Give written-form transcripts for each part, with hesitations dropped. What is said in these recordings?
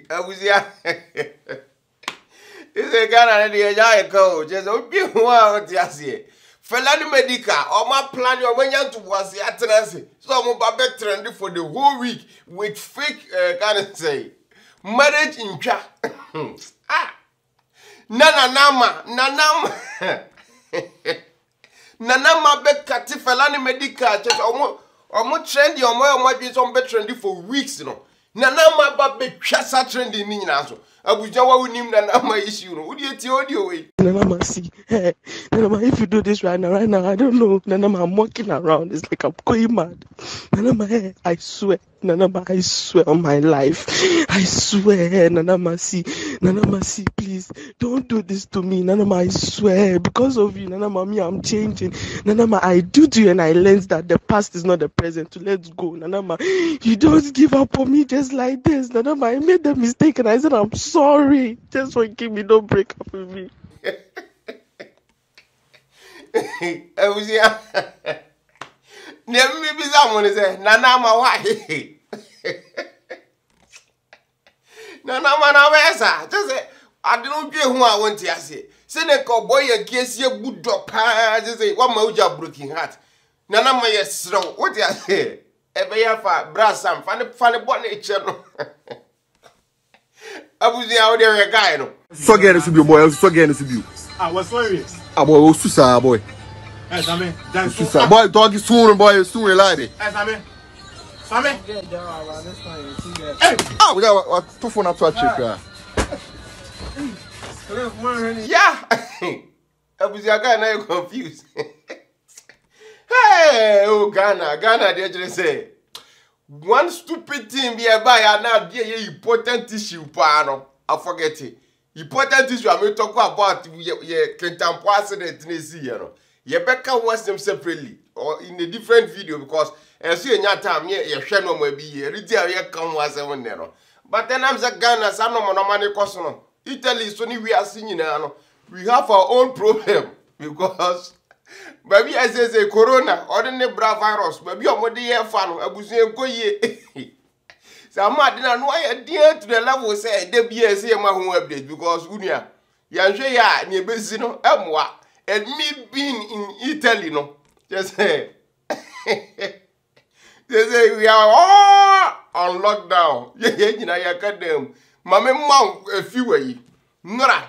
Abuzia. Is a Ghana the Ajay coach. Just a few words, yes. Felani Medica, or my plan your way to was the attendancy. Some of Babette trendy for the whole week with fake, can I say, marriage in chat. Nanama. Nanama bet Kati Felani Medica, just almost trendy or more might be some better trendy for weeks, you know. Nanama Babbe Chassa trendy in Naso. Abujawa will name Nanama issue. Would you tell audio way? Nanama, see, Nanama, if you do this right now, I don't know. Nanama, I'm walking around. It's like I'm going mad. Nanama, I swear. Nanama, I swear on my life. I swear, Nanama, see, please, don't do this to me. Nanama, I swear. Because of you, Nanama, me, I'm changing. Nanama, I do to you and I learned that the past is not the present. So let's go. Nanama, you don't give up on me just like this. Nanama, I made the mistake and I said, I'm sorry. Just forgive me. Don't break up with me. I was here. Never be someone say, Nanama, why? Nanama, no, just say, I don't care who I want to say. Send a cowboy a case your good dog, just say, what moja broken heart. Nanama, yes, so what you say? Every year for brass, some funny bonnet channel. I was out there a guy, no. So get it to be boy, so get it to be. I was serious. A boy, Susa, boy. Yes, I mean, that's Susa, boy, dog is soon, boy, soon, lady. Yes, I mean, Sammy. Ah, we got a tough one up to a chick. Yeah. I was your guy, now you're confused. Hey, oh, Ghana, they just say. One stupid thing be a buy and now be a important issue, pano. I forget it. Important issue I may talk about your contemporary accident in this year. You better watch them separately or in a different video because as you in your time, your channel may be a retail come was a winner. But then I'm the Ghana, some no money cost. Italy, so we are seeing now. We have our own problem because. Baby, I say corona, ordinary bra virus, baby, I'm what the air fan, I was saying, go ye. So I'm not know why dear to the level say, there be a same home update because Unia, Yanjaya, near Besino, Emwa, and me being in Italy, no, just say, they say we are all on lockdown. Yeah, cut them. Mamma Mount a few way. Nora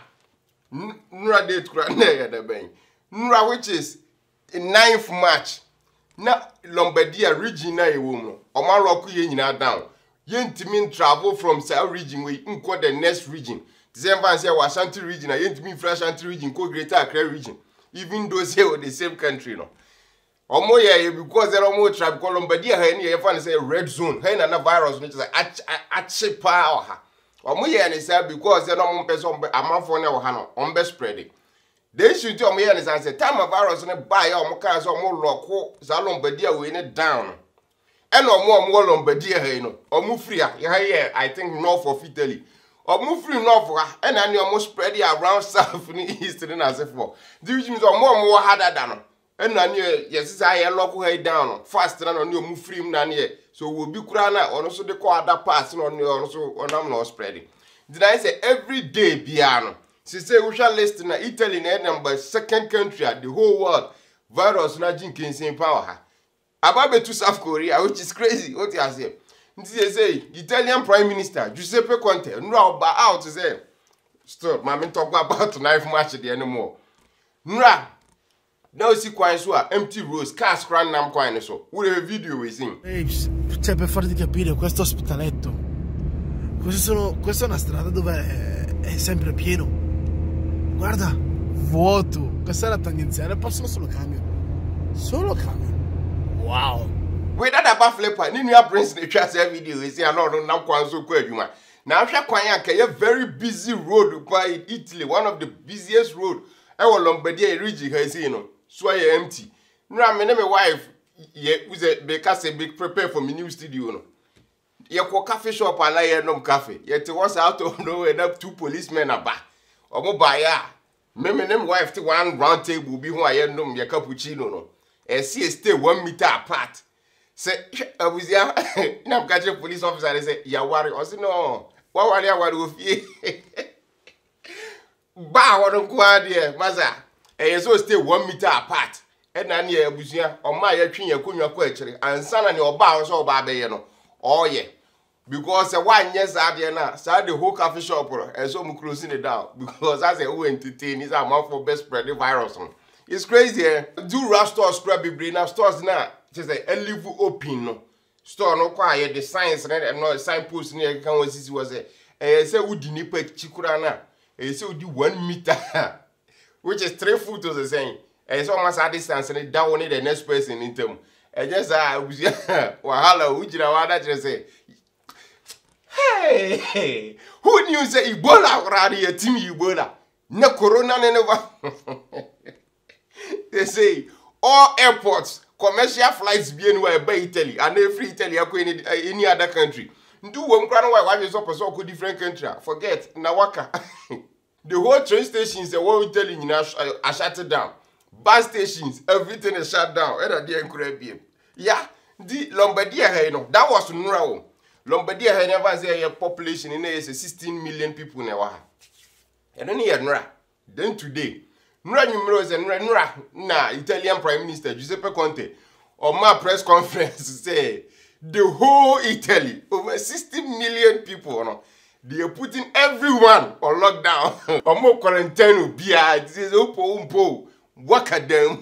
date cry the bank. Nura, which is the 9th March. Na Lombardia region na woman. Oma roku ye nyina down. Ye ntimi travel from South region we nko the next region. December say Ashanti region, ye ntimi from Ashanti region ko Greater Accra region. Even though say the same country no. Omo ye because there omo travel because Lombardia ha ni ye fan say red zone. Ha na virus which is achipa ha. Omo ye ni say because there no person amafo na wo ha no. Ombe spread it. They should tell me and say time of virus and buy or cars or more local Zalombadia win it down. And no more Lombardia, or move free. Yeah, I think north of Italy. Or move free north and I almost spread it around south and east and as if for. These are more harder than. And I knew, yes, I local head down faster than on your move free than here. So we'll be crana or also the quarter passing on your also on I'm not spreading. Did I say every day piano? She say we shall list in Italy number second country at the whole world. Virus na Jenkins in power. About to South Korea, which is crazy. What you say? They say Italian Prime Minister Giuseppe Conte. No, but out to say. Stop, man. Talk about 9th March the anymore. Nra. Now see quite so empty roads, cars crying nam quite so. We have a video we sing. Babes, cioè per farti capire, questo ospedaletto. Questa è una strada dove è sempre pieno. Guarda, vuoto. Questa è la tangenziale, passano solo camion. Solo camion. Wow. Wait, that about flipper. Ni new prince the chat video is here. No, nam kwan so kwa adwuma. Now hwe kwan ya very busy road by Italy, one of the busiest road. I was Lombardia region here see no. So I empty. No, me my wife who's a because a big prepare for my new studio no. Ye ko cafe shop and I nom cafe. Yet was out of nowhere and 2 policemen are back. Omo buyer. Me wife to one round table be who I nom your cappuccino no. And see stay 1 meter apart. Say I was here. Now catch a police officer and say, "Ya worry." I say no. wawale awale ofie ba won ko ade maza so stay 1 meter apart na na abusia oma ya twen yakonwa ko akire ansana ne oba so oba abeye no oye because one yes ade na say the whole coffee shop so mu closing it down because as a entertain is a man for best spread the virus. It's crazy. Do rush stores scrap be na stores na just a leave open no store no kwa the signs and no signpost na kan wasisi was say udi nipa chikura na say udi 1 meter which is 3 foot to the saying so almost at distance and down the next person in term just wahala ujira wada just say hey who knew say Ebola already a team Ebola na corona never. They say all airports, commercial flights be anywhere by Italy and every Italy any other country. Do one crown why you suppose go different country. Forget Nawaka. The whole train stations the one Italy are shut down. Bus stations, everything is shut down. Yeah, the Lombardia that was Nura. Lombardia had never say a population in there is 16 million people now. And then here Nura. Then today Nura numerous and Nura na Italian Prime Minister Giuseppe Conte on my press conference say the whole Italy over 60 million people no they are putting everyone on lockdown or more quarantine bia this is umpo work at them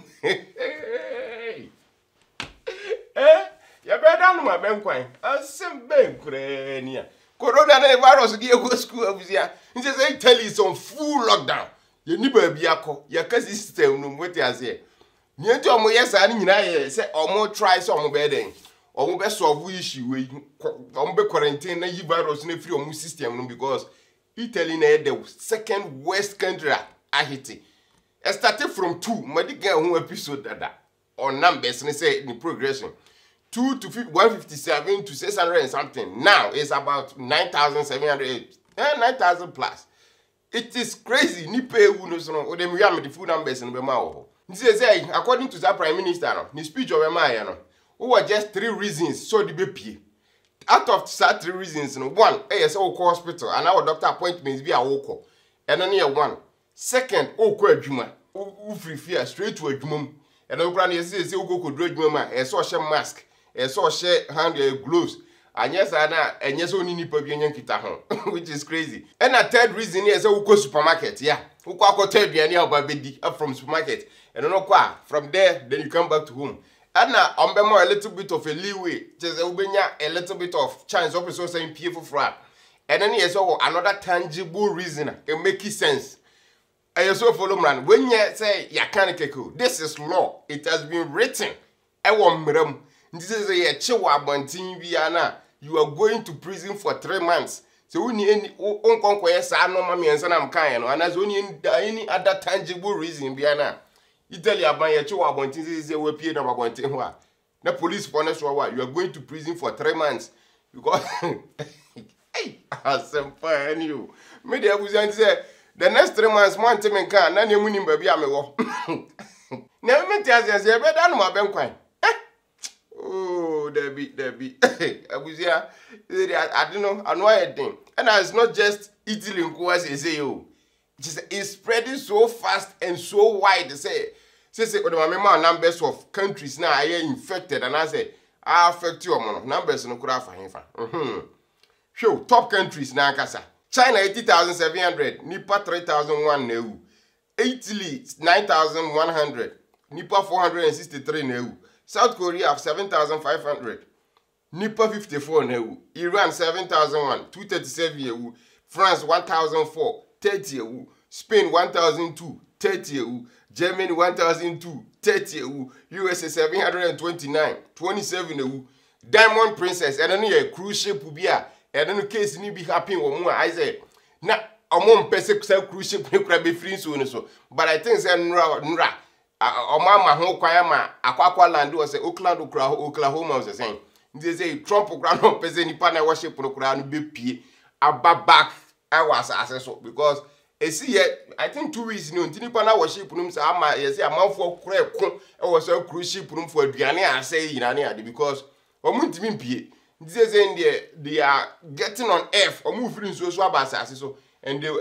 ya better no my ben kwan asem ben kurenia corona virus dey go school abuzia say Italy is on full lockdown. Ye ni ba bia ko ye ka system no mwete ase ni enti omo yesa ni nyina ye se omo try so omo be den omo be solve issue we omo be quarantine na yi virus na free omo system no because Italy na the second worst country Haiti. It started from 2 madiga ho episode dada on numbers ni say the progression 2 to 157 to 600 and something. Now it's about 9,700 9,000 plus. It is crazy. Ni pay no so no dem we am the full numbers no be ma wo. Say according to the prime minister no, ni speech of ma ya no. Who were just 3 reasons so the be pay. Out of that 3 reasons no, one, say o call hospital and our doctor appointments be a wo call. And only one. Second, o call adwuma. O free fear straight to adwuma. And o brand say o go do adwuma ma, e so share mask, e so share hand gloves. And yes, and yes, only nipa bienya kita ho, which is crazy. And a third reason is we go supermarket, yeah. We go tell bienya obabedi up from supermarket, and no kwa from there, then you come back to home. And now more a little bit of a leeway, just a little bit of chance of so saying people for. And then yes, another tangible reason it make sense. I also follow man when you say ya can't keko. This is law. It has been written. I want mram. This is a chewa bantin viana. You are going to prison for 3 months. So we need any unkonko sa no mami ensa na mkan no. And as only any other tangible reason biana. Italy aban ye chewa bantin say we pay na bantin ho. Na police for next one you are going to prison for 3 months because hey, asempa and you. Me dey abuzan say the next 3 months man tell kan na nemu nim ba bia me wo. Na me tell say e be da no ma ben kwan. Oh, Debbie. Abuzia, I don't know, I know anything. And it's not just Italy in Kwasi, say, oh, it's spreading so fast and so wide. Say, when my remember numbers of countries now are infected, and I say, I affect your numbers no could find. Show top countries now, Kasa. China 80,700, Nipa 3,001 new. Italy 9,100, Nipa 463 new. South Korea have 7,500. Nipa 54 new. Iran 7,001. 237 year. France 1,004. 30 year. Spain 1,002. 30 year. Germany 1,002. 30 year. USA 729. 27 year. Diamond Princess. And then a cruise ship will be a. And then the case need be happy or more. I say, na among person cruise ship will be free soon so. But I think say nra. Mama ho kwayama akwakwa land was say Oakland Oklahoma was saying they say Trump ground up person nipa na worship no kura no be pie aba back I was accessor because see here I think 2 weeks no nipa na worship no say ama yes amanfo kura ekon e was a cruise ship no for aduane ase yina ne ade because omuntimi pie This is in they are getting on F or moving so so and they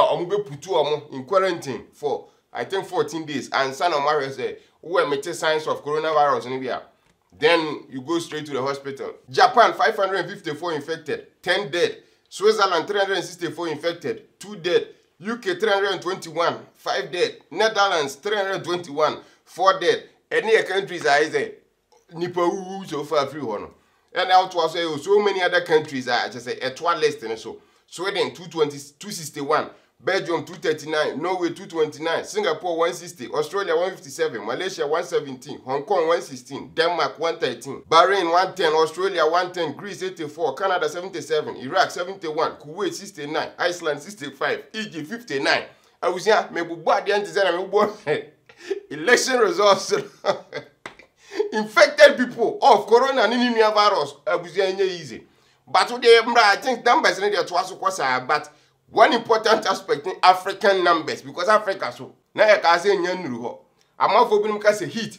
in quarantine for I think 14 days and son of Mario say who met signs of coronavirus in India. Then you go straight to the hospital. Japan 554 infected, 10 dead. Switzerland 364 infected, 2 dead. UK 321, 5 dead. Netherlands 321, 4 dead. Any countries are say Nipa so far free one. And out was so many other countries are just a 12 less than so. Sweden 261, Belgium 239, Norway 229, Singapore 160, Australia 157, Malaysia 117, Hong Kong 116, Denmark 113, Bahrain 110, Australia 110, Greece 84, Canada 77, Iraq 71, Kuwait 69, Iceland 65, Egypt 59. I was here, maybe bought the anti election results. Infected people of corona and virus. I was here easy. But today, I think numbers in there to but one important aspect in African numbers because Africa so now I can say nyanu I'm not for being say heat.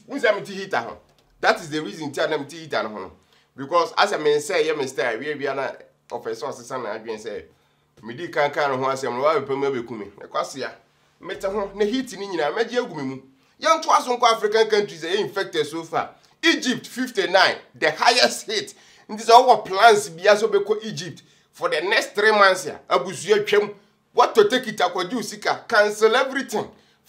That is the reason them heat and because as I may say, you must we are not of a source and I say me can ho asem no be pema be kumi e kwase ya meta ho na heat ni nyina meje agumimu yan to aso nko African countries are infected so far. Egypt 59, the highest hit. This is our plans bia so be ko Egypt for the next 3 months here. Abusuya twem what to take it akwadu sika cancel everything.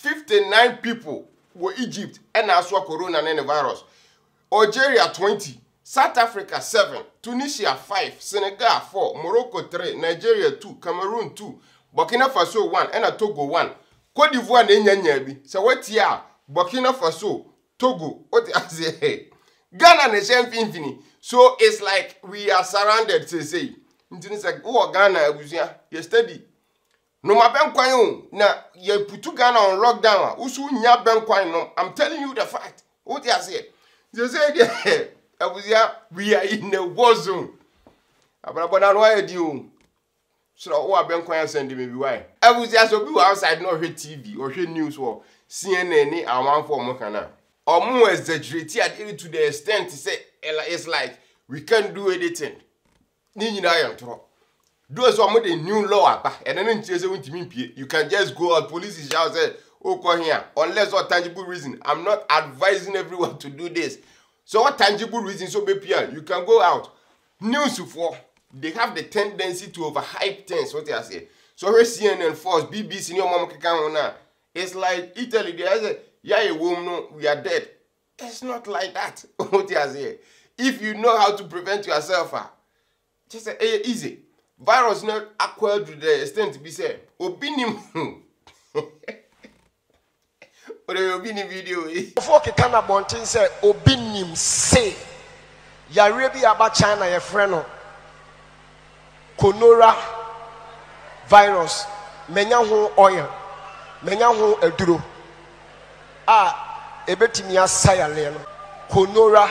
59 people were Egypt and also corona and the virus. Algeria 20, South Africa 7, Tunisia 5, Senegal 4, Morocco 3, Nigeria 2, Cameroon 2, Burkina Faso 1 and Togo 1. Cote d'Ivoire nyenyabi. So what ya? Burkina Faso, Togo, what I say? Ghana and the same thing. So it's like we are surrounded, say. It's like, oh, Ghana, you steady. No ma ben kwan na ye putu Ghana on lockdown. Usu nya ben kwan no. I'm telling you the fact. What you say? You say we are in a war zone. Abana no why do so o ben kwan send me be why. Abusia so be outside no hwe TV or hwe news or CNN ni amanfo mo kana. Omo exaggerate at to the extent to say it's like we can't do anything. Ni nyina yam tro. Those who the new law and then you can just go out. Police is out say, oh, come here. Unless what tangible reason. I'm not advising everyone to do this. So what tangible reason so be you can go out. News for they have the tendency to overhype things. What they say. So we CNN Force, BBC, your mom can it's like Italy. They say, yeah, no, we are dead. It's not like that. What they say. If you know how to prevent yourself, just say easy. Virus not acquired to the extent to be said. Obinim. What a obinim video. Before Kikana Bontin said, Obinim say, Yarebi about China, your friend. Conora virus. Menyaho oil. Menyaho eduro. Ebetimia sayaleno. Conora.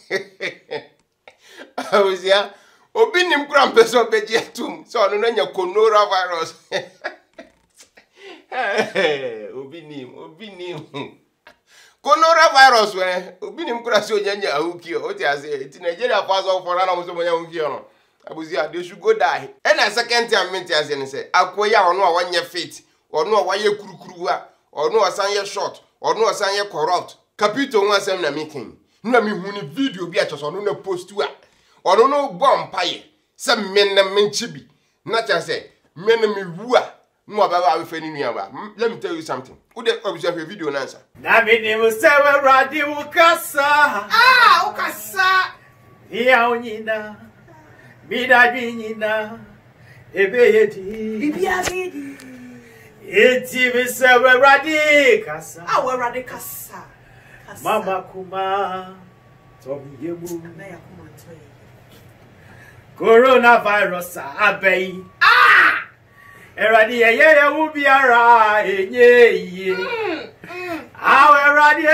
I was here. Obinim kram peso bejetum so no nya coronavirus. Obinim coronavirus we obinim kra so nya ahuki o ti ase ti Nigeria pass off for na so nya ahuki no abuzia they should go die. And a second time mente ase ne say akoya ono a wanye fit ono a waye kurukuru a ono asan ye short ono asan ye corrupt capito one asem na making na me hu ni video bi a choso no na post tu a ono no bompaye se menna menchibi na cha say menna me wua no ababa we fani nuaba. Let me tell you something. Who dey observe a video na answer na me ni musewe radi ukasa ukasa ya onyina bidadi nyina ebeyedi bibiabidi eti musewe radi kasa radi kasa mama kuma tobi yemu na yakuma toyi coronavirus abei eradi ye wu biara enye eradi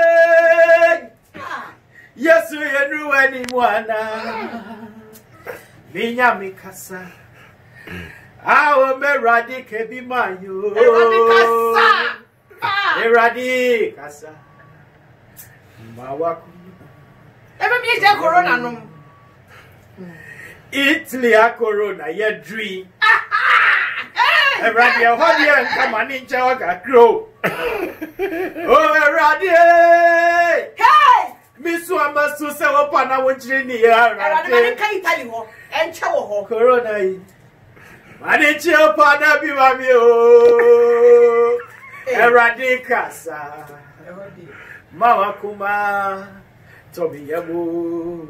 Yesu yenu eni mwana binya mikasa meradi kebi mayo eradi kasa mawaku ebe mi je corona no Italy a corona ye dream. Everybody and come on in Chawaga crow. Oh, everybody! Hey! Miss Wamba Susa upon our Virginia. I can't tell you and chow Corona. Manichio Pada Bivamio. Eradicasa. Mama Kuma. Toby Yabu.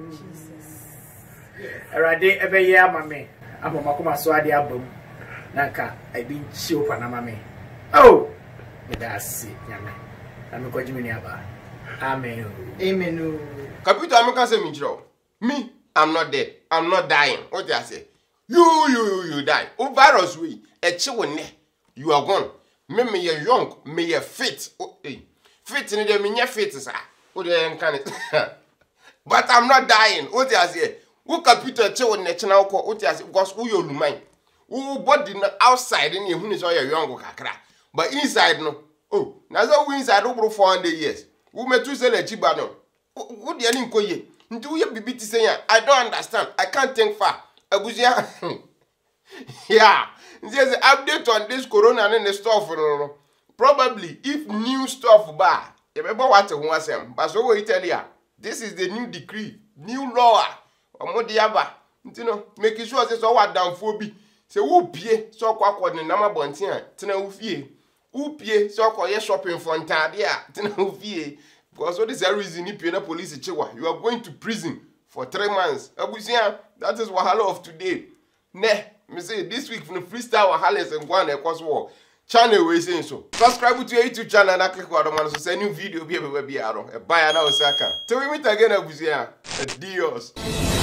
Erade ebe ye amame. Abo makoma so ade abom. Nanka I been chill panama me. Oh! That's it, nyame. I'm going to aba. Amen. Amen. Capital America say me, I'm not dead. I'm not dying. What do I say? You die. Oh, virus we. A chiwone. You are gone. Me you young. Me you fit. Oh, hey. Fit in the me fit, sir. Oh, they can it. But I'm not dying. What do I say? Who capital chiwone channel ko? What do I say? Because who you lumine? Who body outside in you who is all your young kakra. But inside no. Oh, now so inside over 400 years. Who me to sell a chibano? Who the any koye? Do you be to say I don't understand. I can't think far. Abuzia. Yeah. There's an update on this corona and the stuff. Probably if new stuff bar. You remember what you want them. But so we tell you. This is the new decree, new law. Omodiaba. You know, making sure this all what down for be. Say who pay so kwa the number bontia. Tina ufie. Who pay so kwa shopping for Ntadia. Tina ufie. Because what is the reason you pay the police chewa? You are going to prison for 3 months. Abusia, that is wahala of today. Ne, me say this week from the freestyle wahala and go on cause war. Channel we saying so. Subscribe to your YouTube channel and click on the man so say new video be able to be out. Buy now Osaka. Till we meet again, Abusia. Adios.